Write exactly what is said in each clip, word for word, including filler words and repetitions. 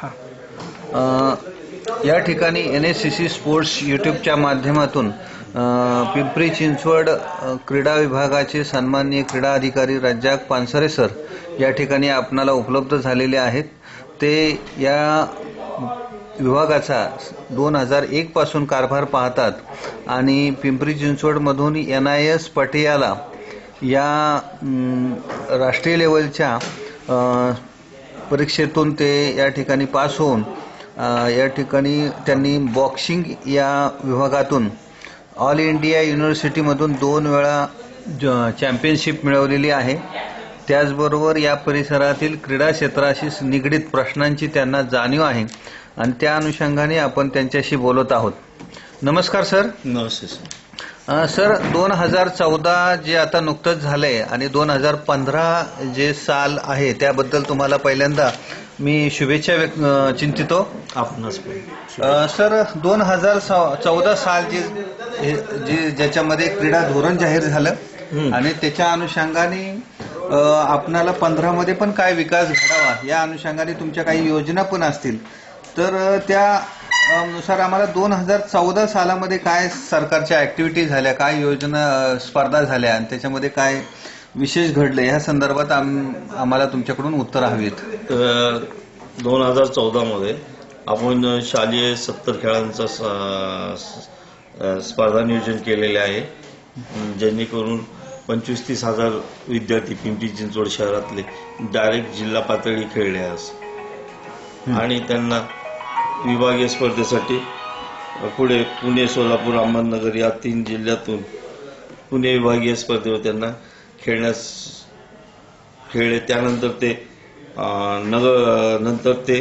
या ठिकाणी N S C C sports यूट्यूबच्या माध्यमातून पिंपरी चिंचवड क्रीडा विभागाचे सन्माननीय क्रीडा अधिकारी रज्जाक पानसरे सर या ठिकाणी आपणाला उपलब्ध झालेले आहेत। ते या विभागाचा दोन हजार एक पासून कारभार पाहतात आणि पिंपरी चिंचवडमधून एन आय एस पटियाला या राष्ट्रीय लेवलच्या परीक्षेतून ते या ठिकाणी पास होऊन या ठिकाणी त्यांनी बॉक्सिंग या विभागातून ऑल इंडिया युनिव्हर्सिटीमधून दोन वेळा चॅम्पियनशिप मिळवलेली आहे। त्याचबरोबर या परिसरातील क्रीडा क्षेत्राशी निगडित प्रश्नांची त्यांना जाणीव आहे आणि त्या अनुषंगाने आपण त्यांच्याशी बोलत आहोत। नमस्कार सर। नमस्ते सर। सर दोन हजार चौदा जे आता नुकतंच झालंय आणि दोन हजार पंधरा जे साल आहे त्याबद्दल तुम्हाला पहिल्यांदा मी शुभेच्छा चिंतितो आपणास। सर दोन हजार चौदा साल जे जे ज्याच्यामध्ये क्रीडा धोरण जाहीर झालं आणि त्याच्या अनुषंगाने आपणाला पंधरा मध्ये पण काय विकास घडावा या अनुषंगाने तुमच्या काही योजना पण असतील, तर त्या नुसार आम्हाला दोन हजार चौदा सालामध्ये काय सरकारच्या ऍक्टिव्हिटी झाल्या, काय योजना स्पर्धा झाल्या आणि त्याच्यामध्ये काय विशेष घडलं या संदर्भात आम्हाला तुमच्याकडून उत्तर हवीत। दोन हजार चौदा मध्ये आपण शालेय सत्तर खेळांचा स्पर्धा नियोजन केलेले आहे, जेणेकरून पंचवीस तीस हजार विद्यार्थी पिंपरी चिंचवड शहरातले डायरेक्ट जिल्हा पातळी खेळले आज आणि त्यांना विभागीय स्पर्धेसाठी पुढे पुणे, सोलापूर, अहमदनगर या तीन जिल्ह्यातून पुणे विभागीय स्पर्धेवर त्यांना खेळण्यास खेळले। त्यानंतर ते नगर नंतर ते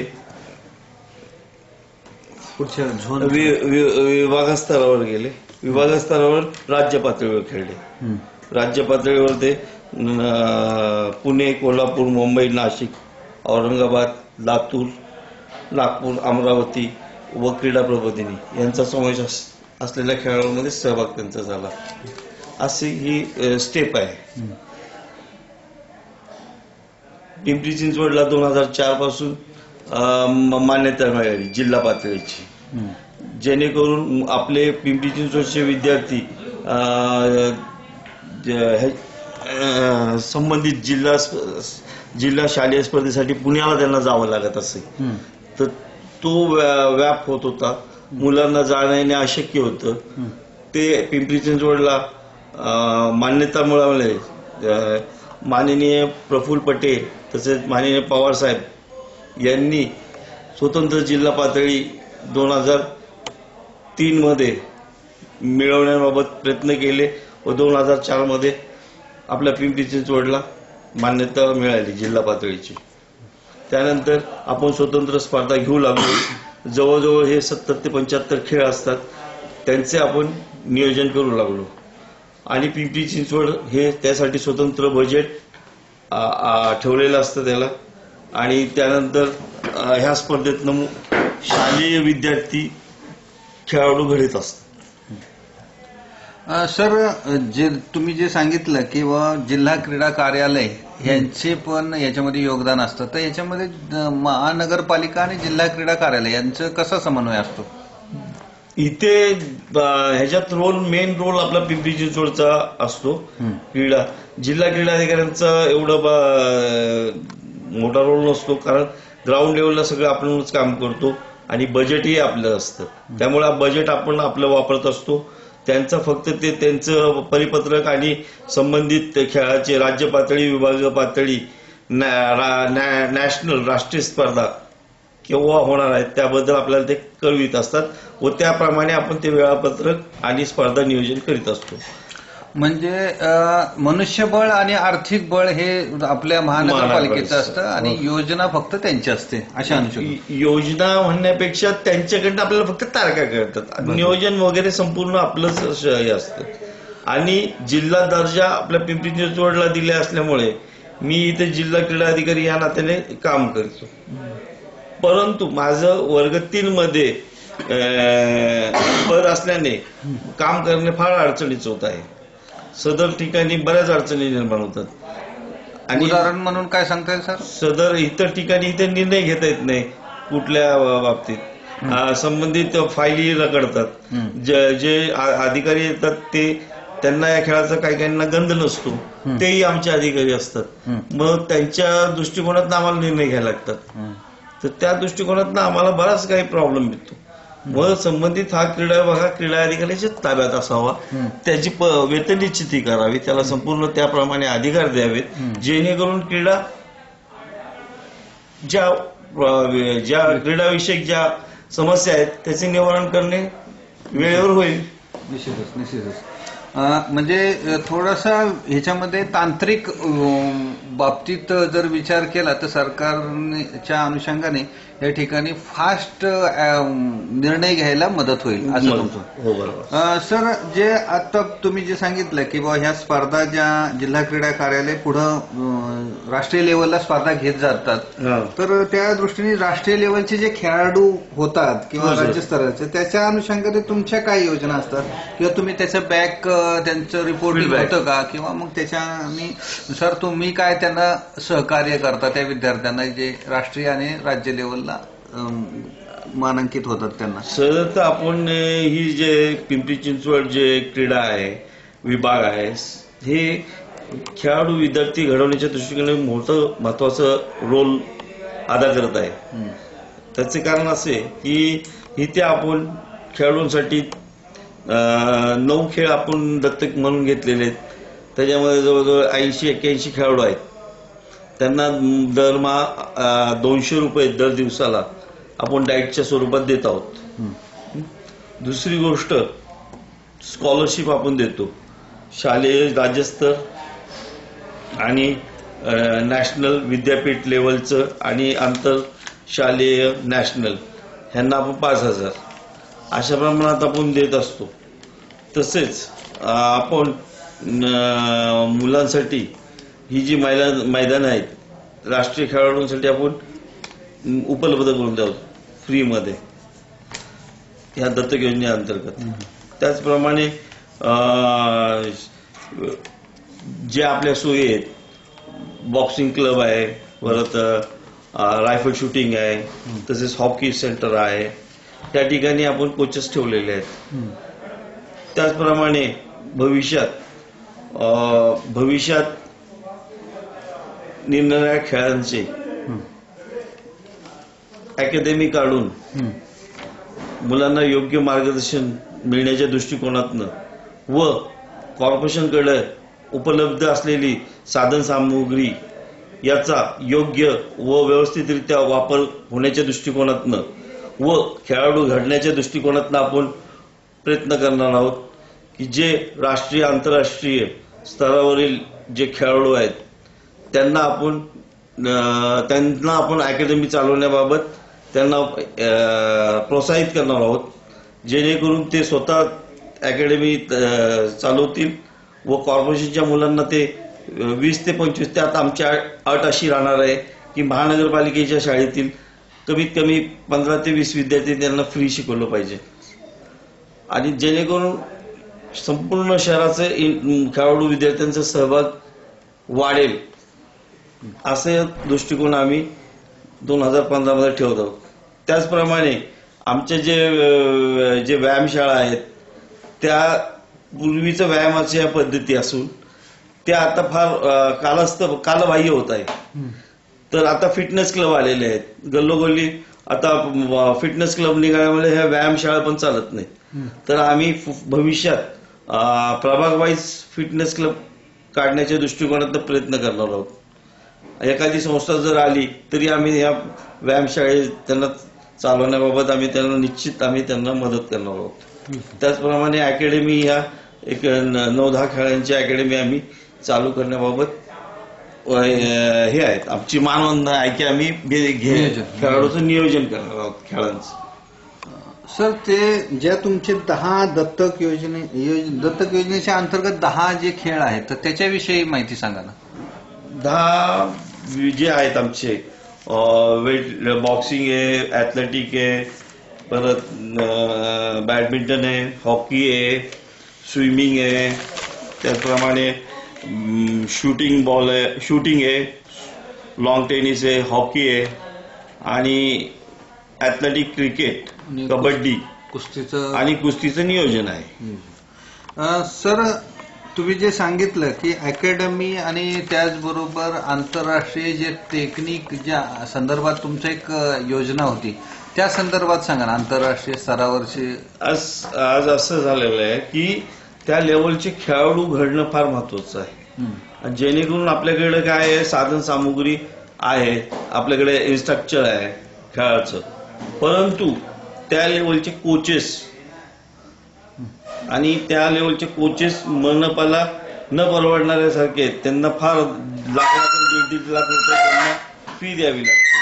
पुढच्या झोन विभाग स्तरावर गेले। विभाग स्तरावर राज्य पातळीवर खेळले। राज्य पातळीवर ते पुणे, कोल्हापूर, मुंबई, नाशिक, औरंगाबाद, लातूर, नागपूर, अमरावती व क्रीडा प्रबोधिनी यांचा समावेश असलेल्या खेळांमध्ये सहभाग त्यांचा झाला। अशी ही स्टेप आहे। पिंपरी चिंचवडला दोन हजार चार पासून मान्यता मिळाली जिल्हा पातळीची, जेणेकरून आपले पिंपरी चिंचवडचे विद्यार्थी संबंधित जिल्हा जिल्हा शालेय स्पर्धेसाठी पुण्याला त्यांना जावं लागत असे, तर तो व्याप होत होता। मुलांना जाणं येणे अशक्य होतं। ते पिंपरी चिंचवडला मान्यता मिळाली। माननीय प्रफुल्ल पटेल तसेच माननीय पवार साहेब यांनी स्वतंत्र जिल्हा पातळी दोन हजार तीन मध्ये मिळवण्याबाबत प्रयत्न केले व दोन हजार चार मध्ये आपल्या पिंपरी चिंचवडला मान्यता मिळाली जिल्हा पातळीची। त्यानंतर आपण स्वतंत्र स्पर्धा घेऊ लागलो। जवळजवळ हे सत्तर ते पंच्याहत्तर खेळ असतात, त्यांचे आपण नियोजन करू लागलो आणि पिंपरी चिंचवड हे त्यासाठी स्वतंत्र बजेट ठेवलेलं असतं त्याला आणि त्यानंतर ह्या स्पर्धेत शालेय विद्यार्थी खेळाडू घडत असतात। सर जे तुम्ही जे सांगितलं की जिल्हा क्रीडा कार्यालय यांचे पण याच्यामध्ये योगदान असतं, तर याच्यामध्ये महानगरपालिका आणि जिल्हा क्रीडा कार्यालय यांचं कसा समन्वय असतो? इथे ह्याच्यात रोल मेन रोल आपला पिंपरी चिंचवडचा असतो। क्रीडा जिल्हा क्रीडा अधिकाऱ्यांचा एवढा मोठा रोल नसतो, कारण ग्राउंड लेवलला सगळं आपणच काम करतो आणि बजेटही आपलं असतं, त्यामुळे बजेट आपण आपलं वापरत असतो। त्यांचं फक्त ते त्यांचं परिपत्रक आणि संबंधित खेळाचे राज्य पातळी, विभागीय पातळी, नॅशनल राष्ट्रीय स्पर्धा केव्हा होणार आहेत त्याबद्दल आपल्याला ते कळवित असतात व त्याप्रमाणे आपण ते वेळापत्रक आणि स्पर्धा नियोजन करीत असतो। म्हणजे मनुष्यबळ आणि आर्थिक बळ हे आपल्या महानगरपालिकेचं असतं आणि योजना फक्त त्यांची असते अशा अनुषंगाने। योजना म्हणण्यापेक्षा त्यांच्याकडनं आपल्याला फक्त तारखा कळतात, नियोजन वगैरे संपूर्ण आपलंच हे असतं। आणि जिल्हा दर्जा आपल्या पिंपरी चिंचवडला दिले असल्यामुळे मी इथे जिल्हा क्रीडा अधिकारी या नात्याने काम करतो, परंतु माझं वर्ग तीन मध्ये पद असल्याने काम करणे फार अडचणीच होत आहे। सदर ठिकाणी बऱ्याच अडचणी निर्माण होतात आणि उदाहरण म्हणून काय सांगता येईल सर? सदर इतर ठिकाणी इथे निर्णय घेता येत नाही, कुठल्या बाबतीत अं, संबंधित फायली रखडतात. जे जे आ- अधिकारी येतात ते त्यांना या खेळाचा काही काहींना गंध नसतो, तेही आमचे अधिकारी असतात. मग त्यांच्या दृष्टिकोनातून आम्हाला निर्णय घ्यायला लागतात. तर त्या दृष्टिकोनातून आम्हाला बराच काही प्रॉब्लेम येतो. मग संबंधित हा क्रीडा विभाग हा क्रीडा अधिकाऱ्याच्या ताब्यात असावा, त्याची प- वेतन निश्चिती करावी, त्याला संपूर्ण त्याप्रमाणे अधिकार द्यावेत, जेणेकरून क्रीडा ज्या अ, ज्या क्रीडाविषयक ज्या समस्या आहेत त्याचे निवारण करणे वेळेवर होईल. निश्चितच निश्चितच अं, म्हणजे अं, थोडासा ह्याच्यामध्ये तांत्रिक अं, बाबतीत जर विचार केला तर सरकारच्या अनुषंगाने या ठिकाणी फास्ट निर्णय घ्यायला मदत होईल असं तुमचं. हो बरोबर. अं, सर, जे आता तुम्ही जे सांगितलं की बाबा ह्या स्पर्धा ज्या जिल्हा क्रीडा कार्यालय पुढं अं, राष्ट्रीय लेवलला स्पर्धा घेत जातात, हा. तर त्या दृष्टीने राष्ट्रीय लेवलचे जे खेळाडू होतात किंवा हो, सर. राज्यस्तराचे त्याच्या अनुषंगाने तुमच्या काय योजना असतात, किंवा तुम्ही त्याचं बॅक त्यांचं रिपोर्टिंग Feedback. होतं का, किंवा मग त्याच्या सर तुम्ही काय त्यांना सहकार्य करता त्या विद्यार्थ्यांना जे राष्ट्रीय आणि राज्य लेवलला अं, मानांकित होतात त्यांना? सर तर आपण अ, ही जे पिंपरी चिंचवड जे क्रीडा आहे विभाग आहे हे खेळाडू विद्यार्थी घडवण्याच्या दृष्टीने मोठं महत्वाचं रोल अदा करत आहे. हं. त्याचे कारण असे की इथे आपण खेळाडूंसाठी अं, नऊ खेळ आपण दत्तक म्हणून घेतलेले आहेत. त्याच्यामध्ये जवळजवळ ऐंशी एक्क्याऐंशी खेळाडू आहेत. त्यांना दरमहा अं, दोनशे रुपये दर दिवसाला आपण डाएटच्या स्वरूपात देत आहोत. हं. दुसरी गोष्ट स्कॉलरशिप आपण देतो. शालेय राज्यस्तर आणि अं, नॅशनल विद्यापीठ लेवलचं आणि आंतर शालेय नॅशनल ह्यांना आपण पाच हजार अशा प्रमाणात आपण देत असतो. तसेच अं, आपण अं, मुलांसाठी ही जी मैदान मैदान आहेत राष्ट्रीय खेळाडूंसाठी आपण उपलब्ध करून द्यावं फ्रीमध्ये ह्या दत्तक योजनेअंतर्गत. त्याचप्रमाणे अं, जे आपल्या सोयी आहेत, बॉक्सिंग क्लब आहे, परत अं, रायफल शूटिंग आहे, तसेच हॉकी सेंटर आहे, त्या ठिकाणी आपण कोचेस ठेवलेले आहेत. हं. त्याचप्रमाणे भविष्यात अं, भविष्यात निरनिराळ्या खेळांचे हं. अकॅडमी काढून हं. मुलांना योग्य मार्गदर्शन मिळण्याच्या दृष्टिकोनातनं व कॉर्पोरेशनकडे उपलब्ध असलेली साधन सामुग्री याचा योग्य व व्यवस्थितरित्या वापर होण्याच्या दृष्टिकोनातनं व खेळाडू घडण्याच्या दृष्टिकोनातनं आपण प्रयत्न करणार आहोत की जे राष्ट्रीय आंतरराष्ट्रीय स्तरावरील जे खेळाडू आहेत त्यांना आपण अं, त्यांना आपण अकॅडमी चालवण्याबाबत त्यांना अं, प्रोत्साहित करणार आहोत, जेणेकरून ते स्वतः अकॅडमी अं, चालवतील व कॉर्पोरेशनच्या मुलांना ते अं, वीस ते पंचवीस त्यात आमची अट अशी राहणार आहे की महानगरपालिकेच्या शाळेतील कमीत कमी पंधरा ते वीस विद्यार्थी त्यांना फ्री शिकवलं पाहिजे आणि जेणेकरून संपूर्ण शहराचे इन- खेळाडू विद्यार्थ्यांचा सहभाग वाढेल असे दृष्टिकोन आम्ही दोन हजार पंधरा मध्ये ठेवत आहोत. त्याचप्रमाणे आमच्या जे अं, जे व्यायामशाळा आहेत त्या पूर्वीचं व्यायामाच्या पद्धती असून त्या आता फार अं, कालस्थ कालबाह्य होत आहे. तर आता फिटनेस क्लब आलेले आहेत गल्लोगल्ली. आता फिटनेस क्लब निघाल्यामुळे ह्या व्यायामशाळा पण चालत नाहीत. तर आम्ही फु- भविष्यात अं, प्रभाग वाईज फिटनेस क्लब काढण्याच्या दृष्टिकोनातून प्रयत्न करणार आहोत. एखादी संस्था जर आली तरी आम्ही या व्यायामशाळेत त्यांना चालवण्याबाबत आम्ही त्यांना निश्चित आम्ही त्यांना मदत करणार आहोत. त्याचप्रमाणे अकॅडमी ह्या एक न- नऊ दहा खेळांची अकॅडमी आम्ही चालू करण्याबाबत अ, हे आहेत आमची मानवंदना आहे की आम्ही घे- घे- नियोजन. खेळाडूचं नियोजन करणार आहोत खेळांचं. सर, ते ज्या तुमचे दहा दत्तक योजने योज- दत्तक योजनेच्या अंतर्गत दहा जे खेळ आहेत तर त्याच्याविषयी माहिती सांगा ना. दहा जे आहेत आमचे अ, वेट बॉक्सिंग आहे, ॲथलेटिक आहे, परत अ, बॅडमिंटन आहे, हॉकी आहे, स्विमिंग आहे, त्याचप्रमाणे अम, शूटिंग बॉल आहे, शूटिंग आहे, लॉंग टेनिस आहे, हॉकी आहे आणि ऍथलेटिक, क्रिकेट, आणि कबड्डी कुस्तीचं आणि कुस्तीचं नियोजन आहे. अ, सर तुम्ही जे सांगितलं की अकॅडमी आणि त्याचबरोबर आंतरराष्ट्रीय जे टेक्निक ज्या संदर्भात तुमची एक अ, योजना होती त्या संदर्भात सांगा ना, आंतरराष्ट्रीय स्तरावरची. आज आज असं झालेलं आहे की त्या लेवलचे खेळाडू घडणं फार महत्वाचं आहे. हं. आणि जेणेकरून आपल्याकडे काय आहे, साधन सामुग्री आहे, आपल्याकडे इन्स्ट्रक्चर आहे खेळाचं, परंतु त्या लेवलचे कोचेस आणि त्या लेवलचे कोचेस मनपाला न परवडणाऱ्यासारखे आहेत. त्यांना फार लाखातून दीड दीड लाख रुपये त्यांना फी द्यावी लागते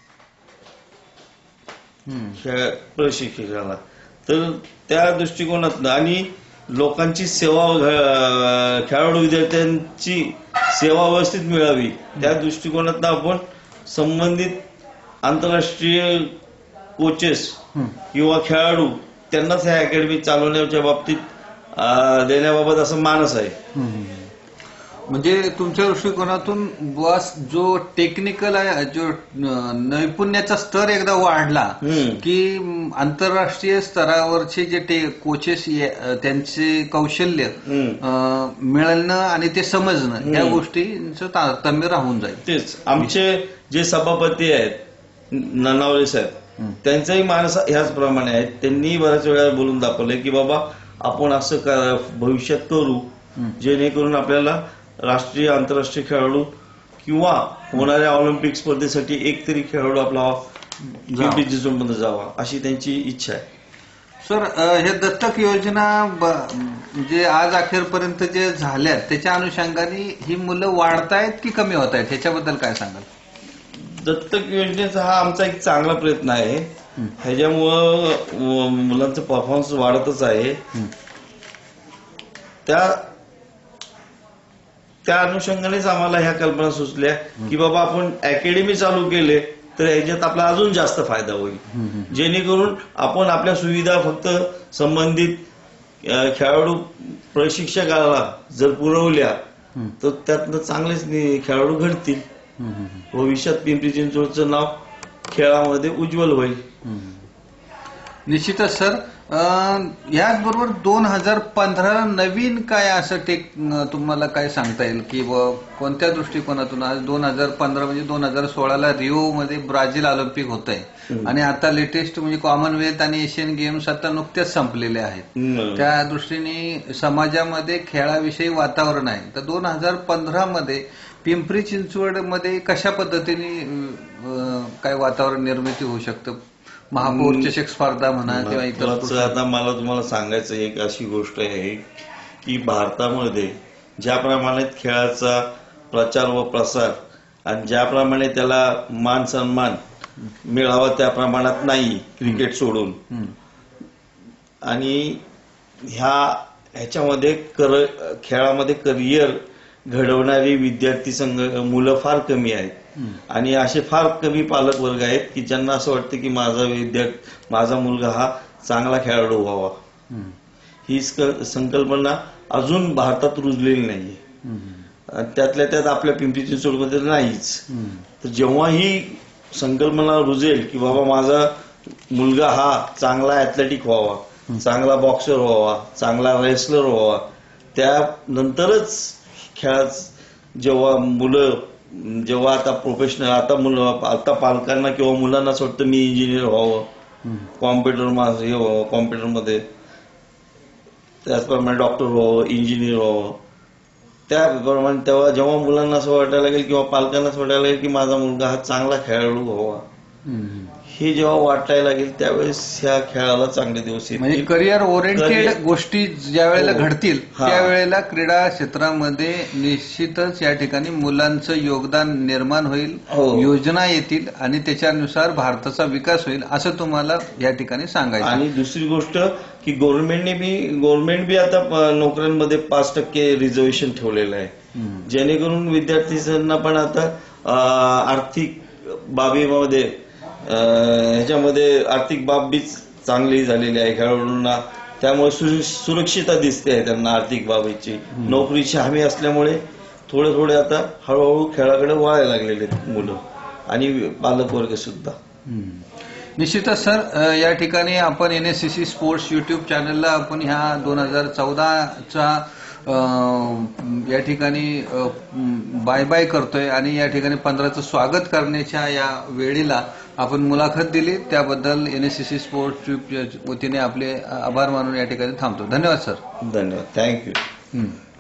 हं. खेळ प्रशिक्षकाला. तर त्या दृष्टिकोनातनं आणि लोकांची सेवा, अं, खेळाडू विद्यार्थ्यांची सेवा व्यवस्थित मिळावी त्या दृष्टिकोनातनं आपण संबंधित आंतरराष्ट्रीय कोचेस हं. किंवा खेळाडू त्यांनाच ह्या अकॅडमी चालवण्याच्या बाबतीत अं, देण्याबाबत असं मानस आहे. हं. म्हणजे तुमच्या दृष्टिकोनातून बॉस जो टेक्निकल आहे, जो अ, नैपुण्याचा स्तर एकदा वाढला हम्म. की म, आंतरराष्ट्रीय स्तरावरचे जे टे कोचेस त्यांचे कौशल्य हम्म. अ, मिळणं आणि ते समजणं हम्म. या गोष्टींचं तारतम्य राहून जाईल. तेच आमचे जे सभापती आहेत ननावरे साहेब, हं. त्यांचाही मानस ह्याच प्रमाणे आहे. त्यांनी बऱ्याच वेळा बोलून दाखवलंय की बाबा आपण असं का- भविष्यात करू हं. जेणेकरून आपल्याला राष्ट्रीय आंतरराष्ट्रीय खेळाडू किंवा होणाऱ्या ऑलिम्पिक स्पर्धेसाठी एक तरी खेळाडू आपला पिंपरी चिंचवडमध्ये जावा अशी त्यांची इच्छा आहे. सर अ, हे दत्तक योजना ब- जे आज अखेरपर्यंत जे झाल्यात त्याच्या अनुषंगाने ही मुलं वाढतायत की कमी होत आहेत ह्याच्याबद्दल काय सांगाल? दत्तक योजनेचा हा आमचा एक चांगला प्रयत्न आहे. हं. ह्याच्यामुळं अं, मुलांचं परफॉर्मन्स वाढतच आहे. हं. त्या त्या अनुषंगानेच आम्हाला ह्या कल्पना सुचल्या की बाबा आपण अकॅडमी चालू केले तर ह्याच्यात आपला अजून जास्त फायदा होईल. हं. हं. जेणेकरून आपण आपल्या सुविधा फक्त संबंधित अं, खेळाडू प्रशिक्षकाला जर पुरवल्या हं. तर त्यातनं चांगलेच नि- खेळाडू घडतील. हं. हं. भविष्यात पिंपरी चिंचवडचं नाव खेळामध्ये उज्ज्वल होईल. हं. निश्चितच सर. अं, याचबरोबर दोन हजार पंधरा नवीन काय असं टेक अं, तुम्हाला काय सांगता येईल की व कोणत्या दृष्टिकोनातून आज दोन हजार पंधरा म्हणजे दोन हजार सोळाला रिओ मध्ये ब्राझील ऑलिम्पिक होत आहे हं. आणि आता लेटेस्ट म्हणजे कॉमनवेल्थ आणि एशियन गेम्स आता नुकतेच संपलेले आहेत. हम्म. त्या दृष्टीने समाजामध्ये खेळाविषयी वातावरण आहे. तर दोन हजार पंधरा मध्ये पिंपरी चिंचवडमध्ये कशा पद्धतीने अं, काय वातावरण निर्मिती होऊ शकतं? महापौर चषक स्पर्धा म्हणा किंवा इतर महत्वाचं आता मला तुम्हाला सांगायचं एक अशी गोष्ट आहे की भारतामध्ये ज्याप्रमाणे खेळाचा प्रचार व प्रसार आणि ज्याप्रमाणे त्याला मान सन्मान मिळावा त्या प्रमाणात नाही क्रिकेट सोडून. हं. आणि ह्या ह्याच्यामध्ये कर खेळामध्ये करिअर घडवणारी विद्यार्थी संघ मुलं फार कमी आहेत. हं. आणि असे फार कमी पालक वर्ग आहेत की ज्यांना असं वाटतं की माझा विद्यार्थी माझा मुलगा हा चांगला खेळाडू व्हावा. हं. ही स्क- संकल्पना अजून भारतात रुजलेली नाहीये. हं. आणि त्यातल्या त्यात आपल्या पिंपरी चिंचवडमध्ये नाहीच. हं. तर जेव्हा ही संकल्पना रुजेल की बाबा माझा मुलगा हा चांगला ऍथलेटिक व्हावा, चांगला बॉक्सर व्हावा, चांगला रेसलर व्हावा, त्यानंतरच खेळात जेव्हा मुलं जेव्हा आता प्रोफेशनल आता मुलं आता पालकांना किंवा मुलांना असं वाटतं मी इंजिनियर व्हावं, हं. कॉम्प्युटर हे व्हावं, कॉम्प्युटरमध्ये त्याचप्रमाणे डॉक्टर व्हावं, इंजिनियर व्हावं, त्याप्रमाणे तेव्हा जेव्हा मुलांना असं वाटायला लागेल किंवा पालकांना असं वाटायला लागेल की माझा मुलगा हा चांगला खेळाडू व्हावा, हं. हे जेव्हा वाटायला लागेल त्यावेळेस ह्या खेळाला चांगले दिवस म्हणजे येतील. करिअर ओरिएंटेड Career- गोष्टी ज्या वेळेला हो. घडतील हा. त्यावेळेला क्रीडा क्षेत्रामध्ये निश्चितच या ठिकाणी मुलांचं योगदान निर्माण होईल, हो. योजना येतील आणि त्याच्यानुसार भारताचा विकास होईल असं तुम्हाला या ठिकाणी सांगायचं. आणि दुसरी गोष्ट की गव्हर्नमेंटने बी गव्हर्नमेंट बी आता प- नोकऱ्यांमध्ये पाच टक्के रिझर्वेशन ठेवलेलं आहे. हं. जेणेकरून विद्यार्थ्यांना पण आता अं, आर्थिक बाबीमध्ये अं, ह्याच्यामध्ये आर्थिक बाब बी चांगली झालेली आहे खेळाडूंना. त्यामुळे सुर- सुरक्षितता दिसते आहे त्यांना आर्थिक बाबीची. नोकरीची हमी असल्यामुळे थोडे थोडे आता हळूहळू खेळाकडे वळायला लागलेले आहेत मुलं आणि पालकवर्ग सुद्धा. हं. निश्चितच सर, अ, या ठिकाणी आपण एनएससीसी स्पोर्ट्स युट्यूब चॅनलला आपण ह्या दोन हजार चौदाचा या ठिकाणी अ, बाय बाय करतोय आणि या ठिकाणी पंधराचं स्वागत करण्याच्या या वेळेला आपण मुलाखत दिली, त्याबद्दल एनएससीसी स्पोर्ट्स वतीने आपले आभार मानून या ठिकाणी थांबतो. धन्यवाद सर. धन्यवाद. थँक्यू.